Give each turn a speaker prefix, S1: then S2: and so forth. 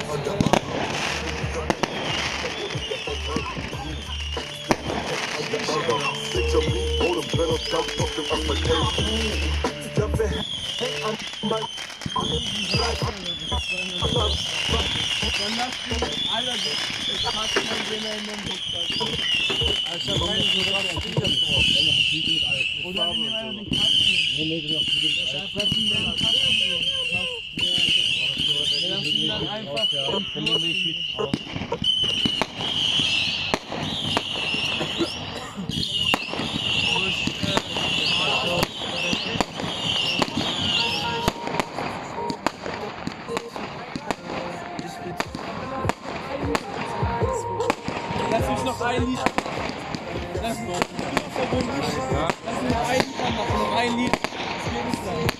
S1: Lass mich noch ein Lied. Lass mich noch verbunden. Lass mich noch ein Lied machen. Noch ein Lied. Das geht nicht sein.